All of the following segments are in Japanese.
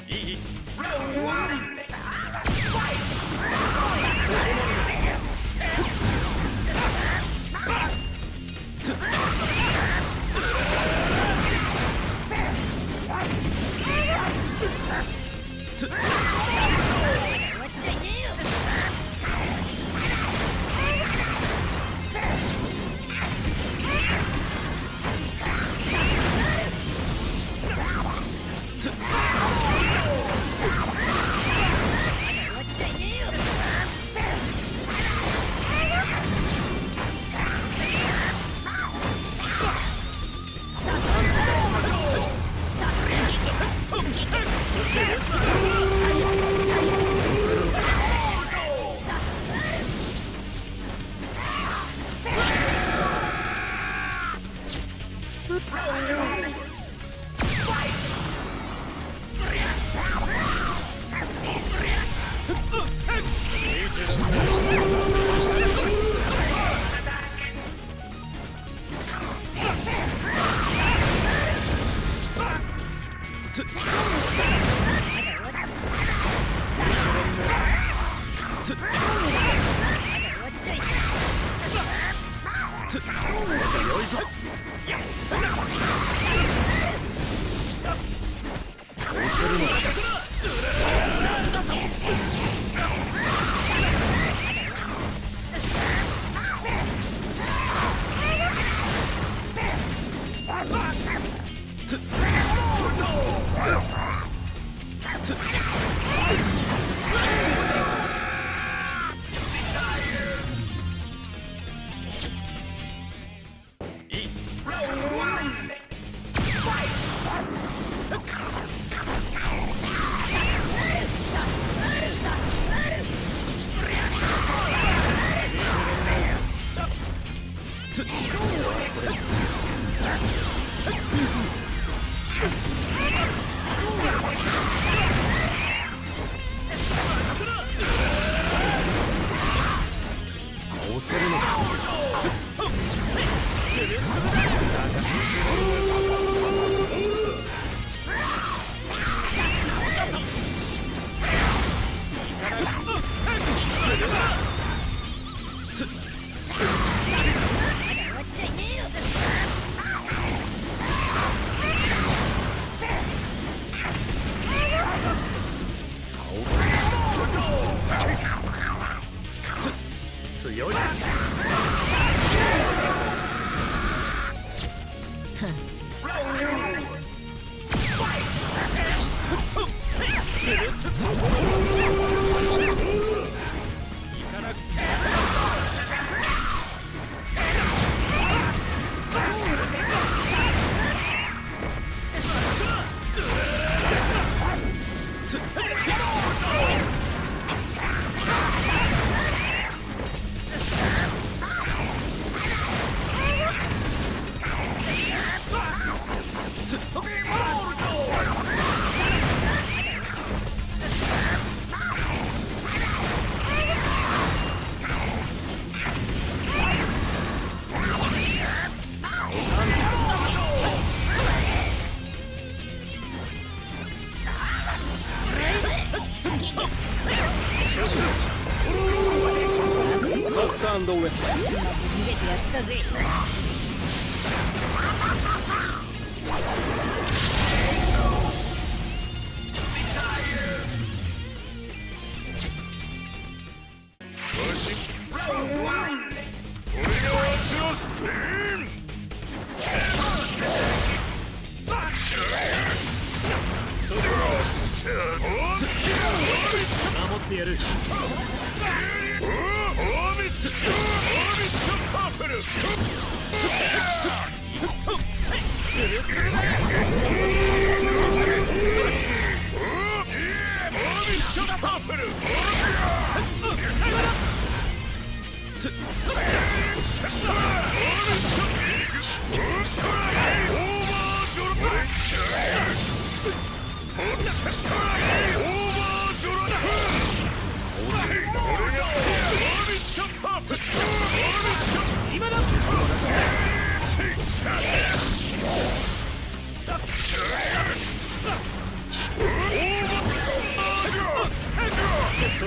オーバー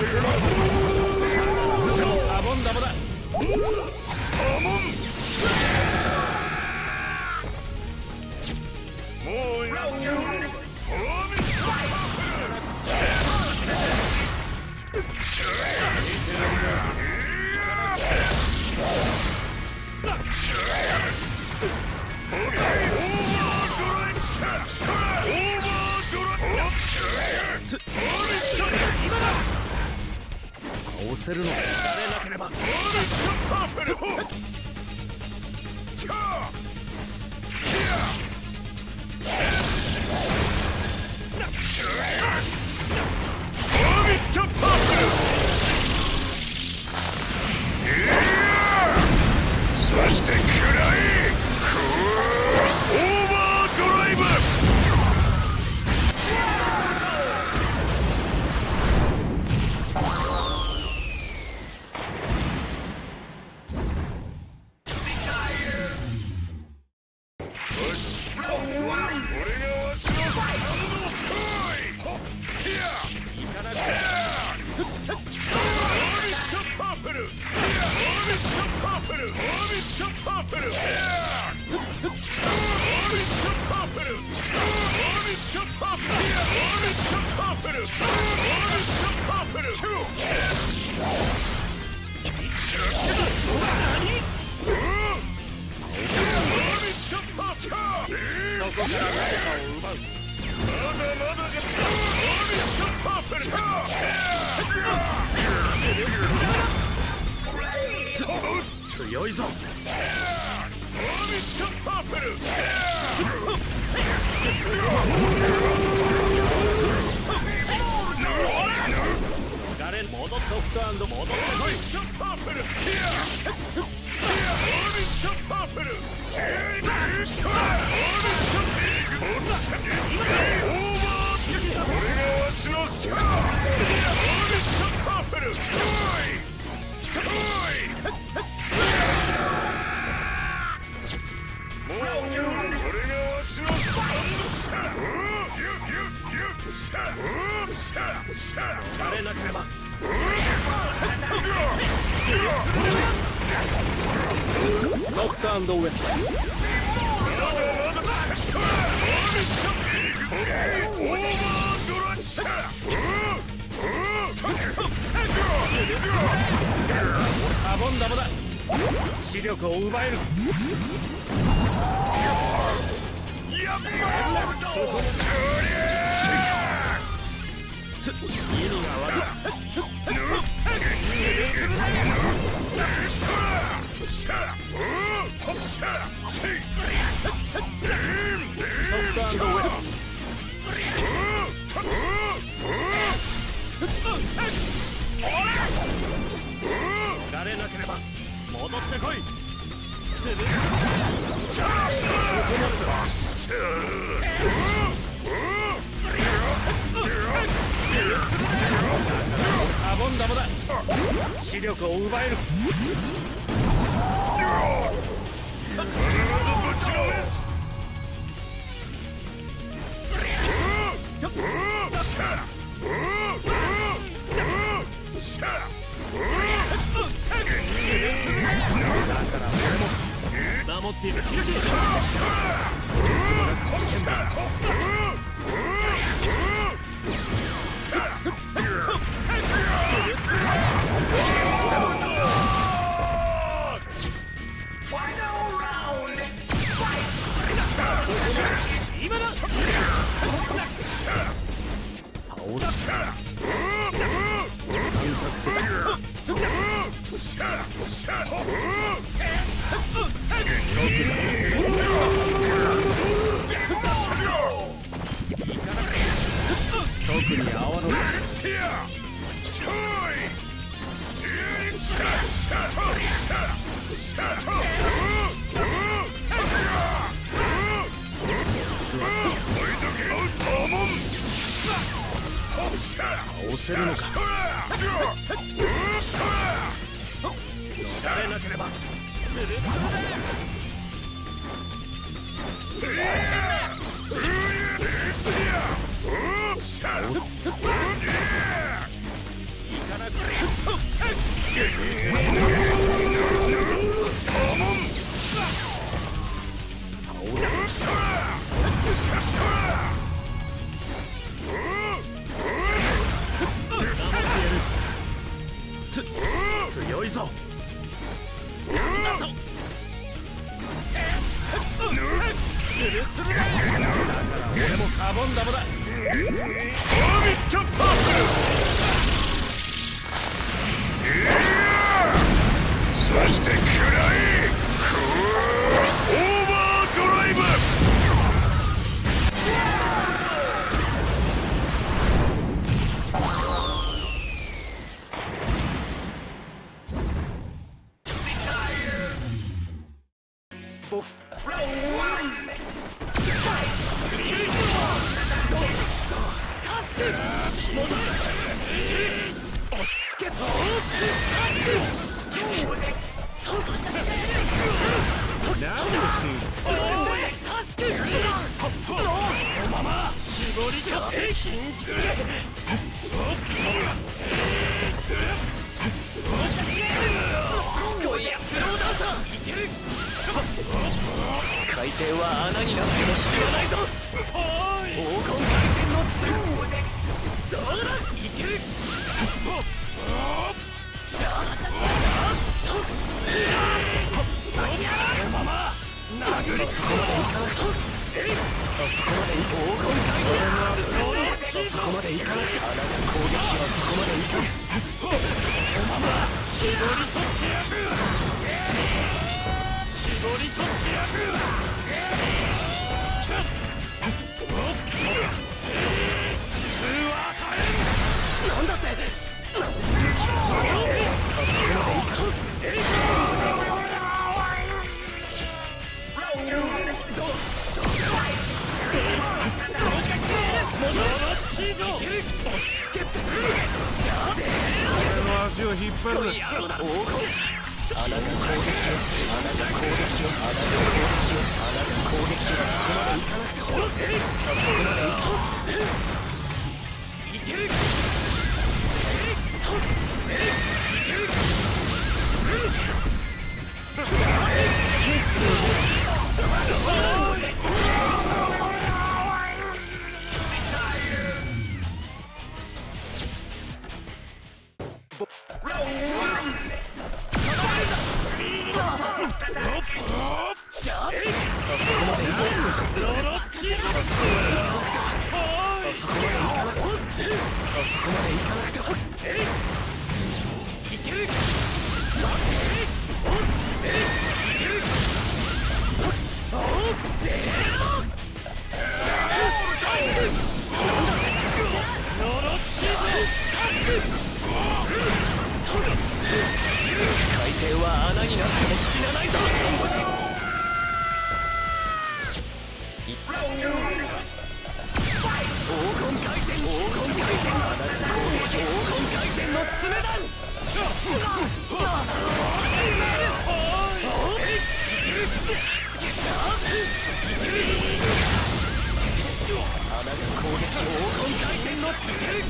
サボン玉だ。サボン。もうやってる。倒せるのか。やれなければ。そしてくらいオーバードライブ。強いぞ。戻ってソフト&戻ってこい。されなければ。ノックアンドウェット。サボン玉だ。視力を奪える。やっ意味が悪い。やれなければ戻ってこい。サボン玉だ。視力を奪える。守っている。今だ。特に泡の倒せるのか。やれなければ。いかな強いぞ。俺もカボン玉だ。オービットパープル。そして食らいオーバードライブ。 海底は穴になっても知らないぞ。黄金回転のツーどうだいける。シャーッとこのまま殴りそこまでいかなくとあそこまで黄金回転そこまでいかなくて穴が攻撃はそこまでいかないこのまま絞り取ってやる。絞り取ってやる。なんだってあそこまでい落ち着けって俺の足を引っ張るな。穴が攻撃をする。穴が攻撃をする。穴が攻撃をする。穴が攻撃をそこまでいかなくてもそこまでいかいける。海底は穴になっても死なないぞ。黄金回転穴が攻撃黄金回転の爪だ。穴が攻撃黄金回転の爪。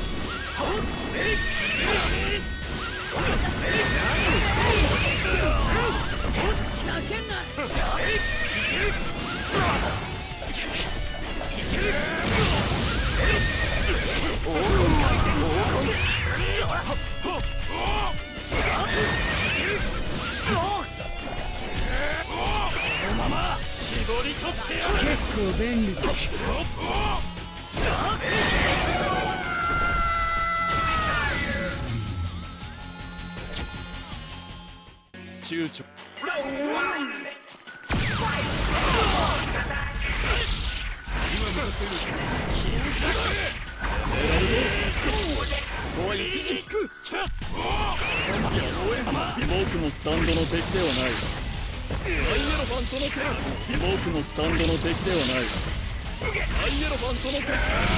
結構便利だ。躊躇僕のスタンドの敵ではない。アイエロファントの敵。僕のスタンドの敵ではない。アイエロファントの敵。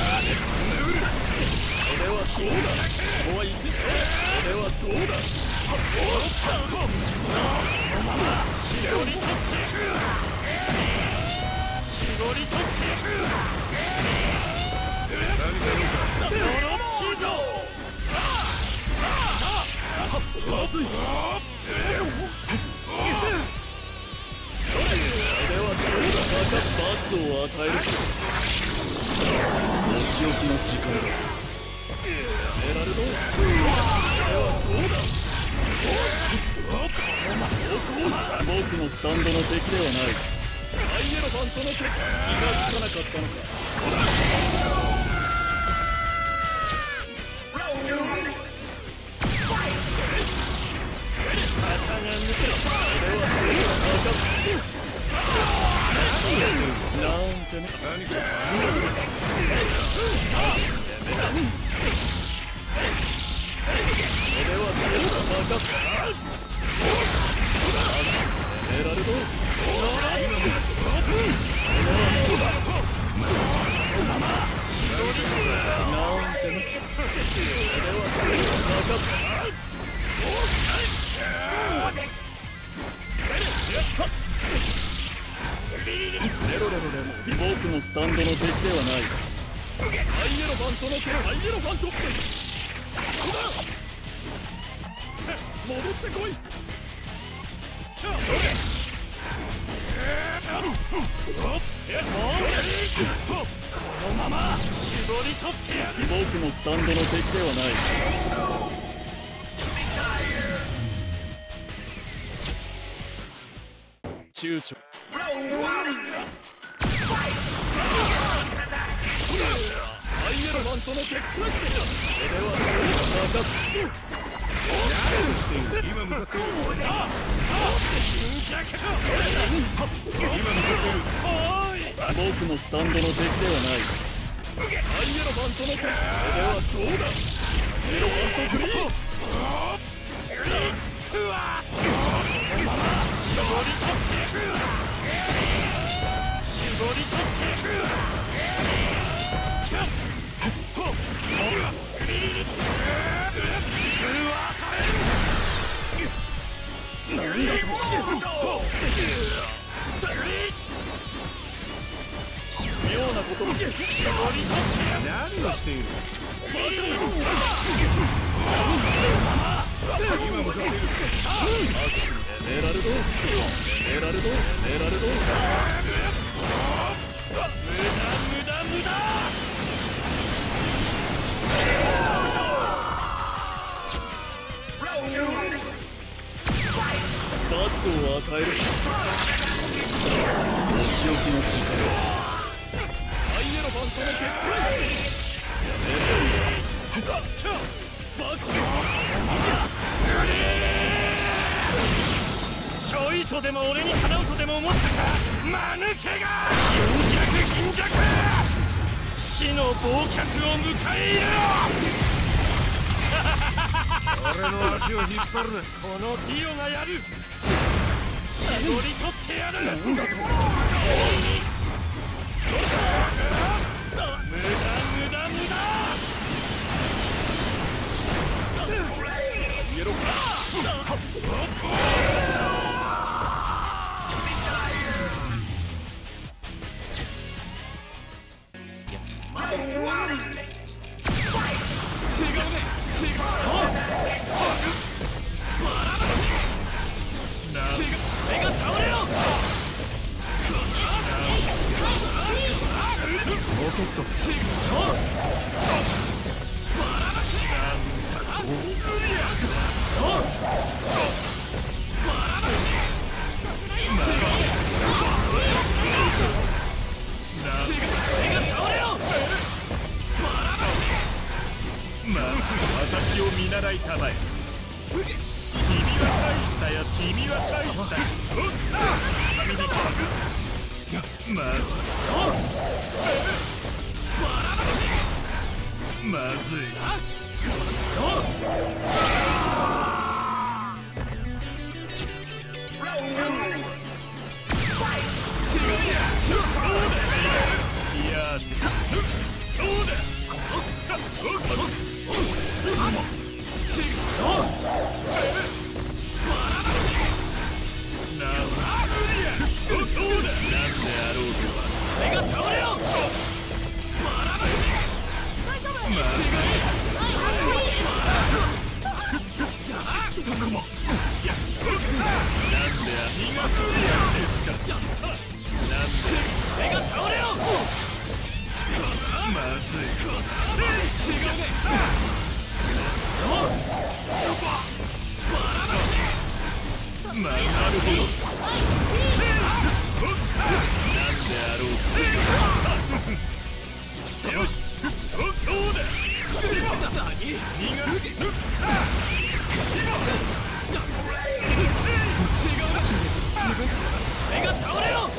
それはどうだ。ここは一斉。それはどうだ。絞り取っていく。絞り取っていく。ドロッチーゾー。 まずい。それでは罰を与えるぞ。お仕置きの時間だ。エラルド、それはどうだ。僕のスタンドの敵ではない。アイエロファントの結果、気がつかなかったのか。なんてね。エラルド、僕のスタンドの敵ではない。アイエロファントの剣、アイエロファント。戻ってこい。それ。このまま絞り取ってやる。僕のスタンドの敵ではない。躊躇。アイエロファントの結果してだ。これは分かった。何をしている。今向かっている。僕のスタンドの敵ではない。アイエロファントの結果。これはどうだ。エロファントフリー。このまま絞り取っていく。絞り取っていく。妙なことを絞り取って何をしている。今向かっている。エラルド、エラルド、エラルド。無駄無駄。罰を与える。お仕置きの時間。アイエロファントの結界し。ちょいとでも俺にかなうとでも思ったか。間抜けが貧弱死の忘却を迎え入れろ。俺の足を引っ張るな。このディオがやる。絞り取ってやる。なんだと。それだ。無駄無駄無駄。イエロー。違うね。違う。目が倒れろ。ロケットス。私を見習いたまえ。君は大したやつ。君は大したやつ。まずい。 男も。 なんで逃がすですか。なんで目が倒れよ。まずい。違うね。なるほど。なんであろうか。よし。どうだ。目が倒れろ。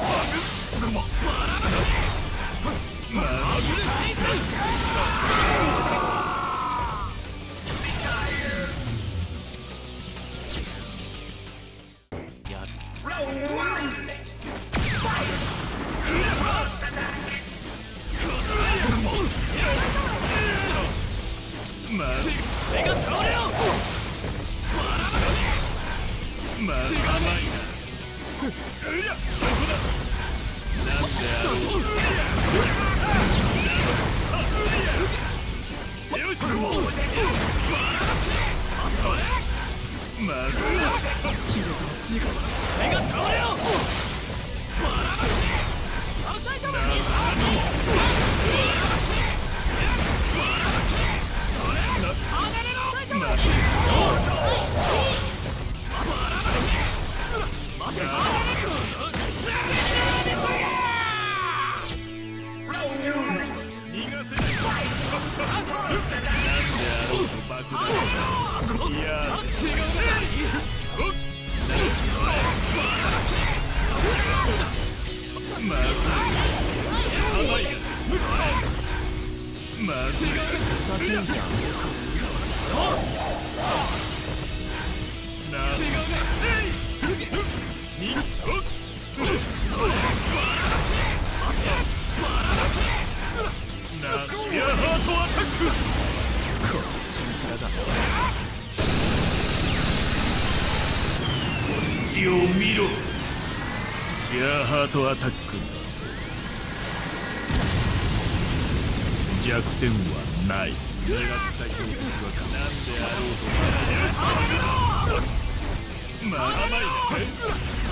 目が倒れろ。まあ、甘いな。そこだ。なんであろう。よし。まずい。目が倒れろ。を見ろ。シェアハートアタック。弱点はない。狙った標的は何であろうと。まあ甘いな。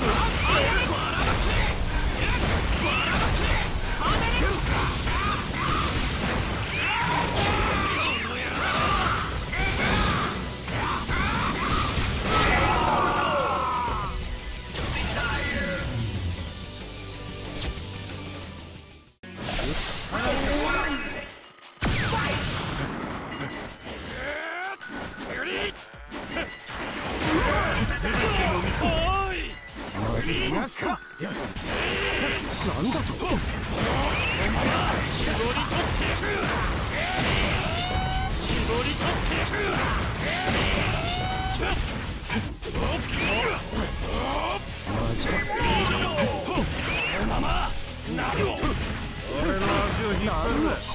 なんだと。絞り取っていく。絞り取っていく。マジか。ママ、なる。俺の足を引っ張るな。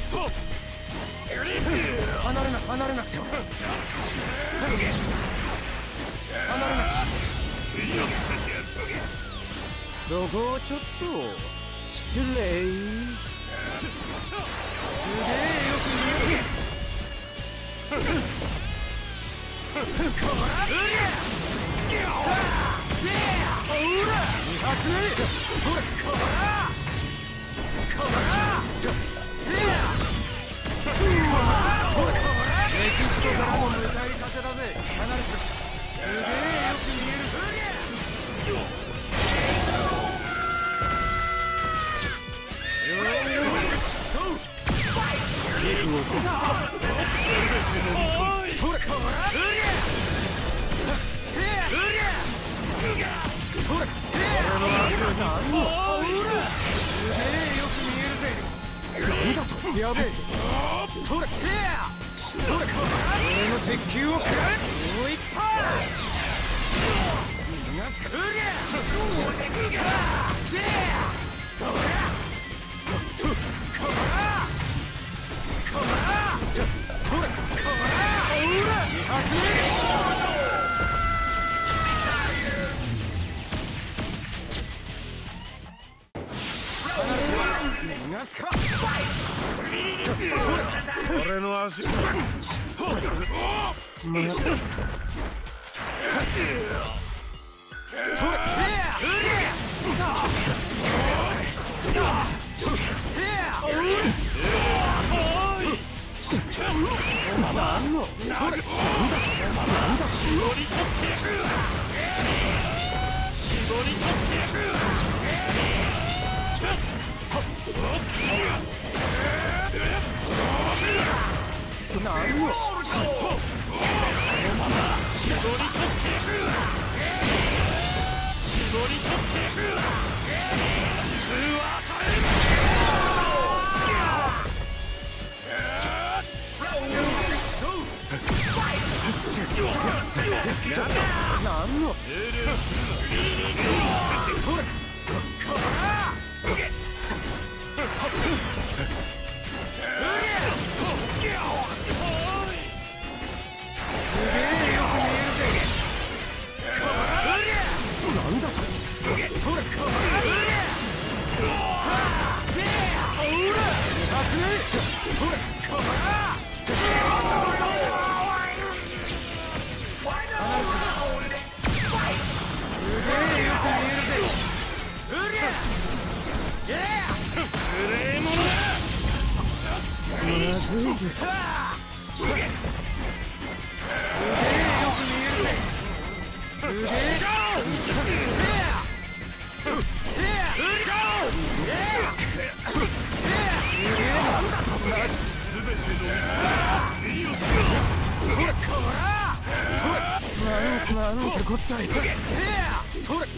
離れなくては。離れなくて。そこをちょっと失礼。すげえよく見える。メキシコからも向かい風だぜ。離れて。すげえよく見える。やべえ。それ。俺の鉄球を食らえ。もう一発。俺の足。 なんてこったい。それ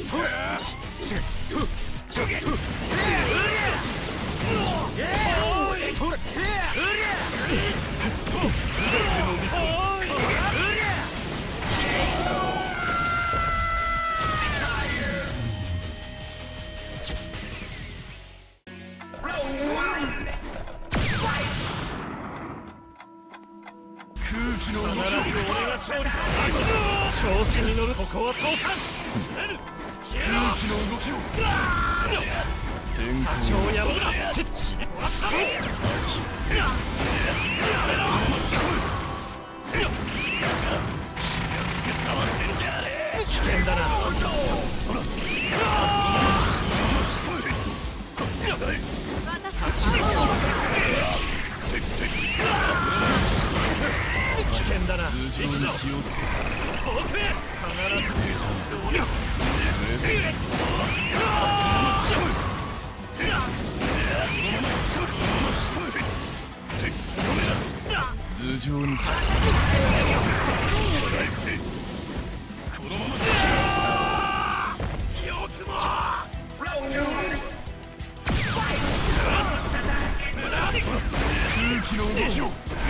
調子に乗る。ここは倒さん。空気の動きを多少やろうだ。危険だな。危険だな。通常に気をつけた。遠くへ。必ず頭上に走ってこのままよくも空気の動きを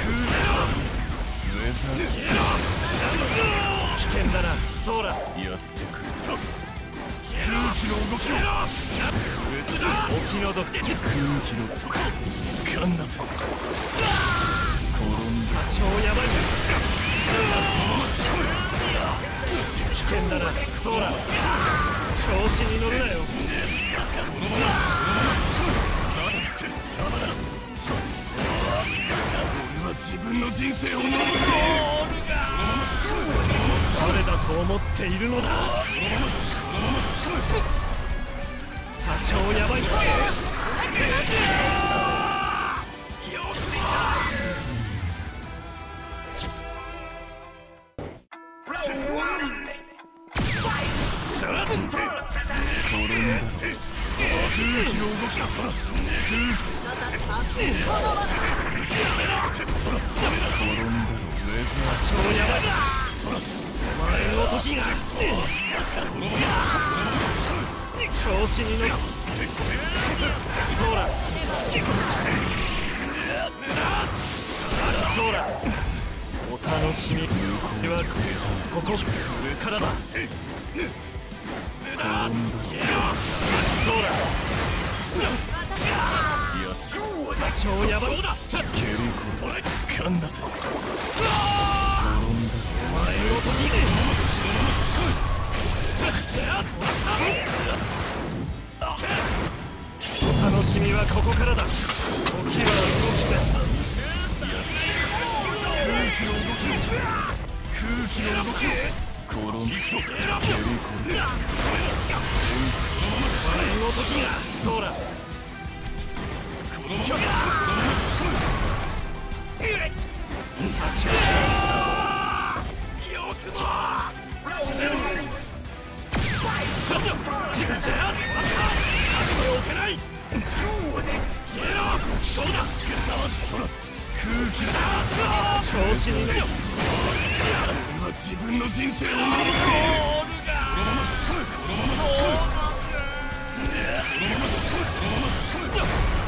上さ危険だな。そうだ。やってくれた。空気の動きをお気の毒で。空気の底掴んだぜ。転んだ。多少やばい。危険だな。そうだ。調子に乗るなよ。このまま邪魔だ。俺は自分の人生を守っている。誰だと思っているのだ。多少やばい。空気の動きだ。空気転んだろ。多少やばい。お前の時が調子に乗る。そうだ。そうだ。お楽しみはここからだ。転んだ。そうだ。多少やばい。蹴りこれ掴んだぜ。転んだ。お前の時お楽しみはここからだ。時は動きだ。空気の動きを転びくそ蹴り殺すその時がそうだこのまま足をよくもしておけない消えろどうだ空気だ調子に乗る今自分の人生を守っているこのまま突っ込むこのまま突っ込むこのまま突っ込むこのまま突っ込む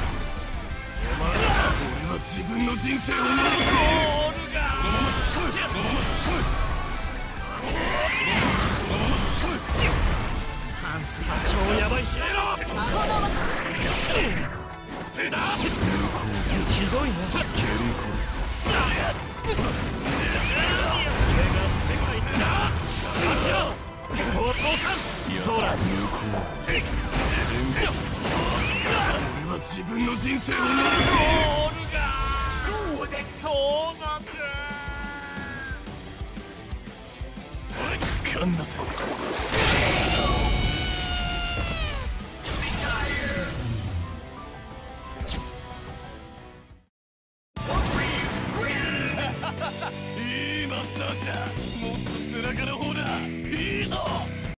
俺は自分の人生を守っているこのまま突っ込むこのまま突っ込むこのまま突っ込むハンス多少ヤバい消えろ手だひどいね蹴り殺すそれが世界だここを通さんそうだ俺は自分の人生を守っている掴んだぜ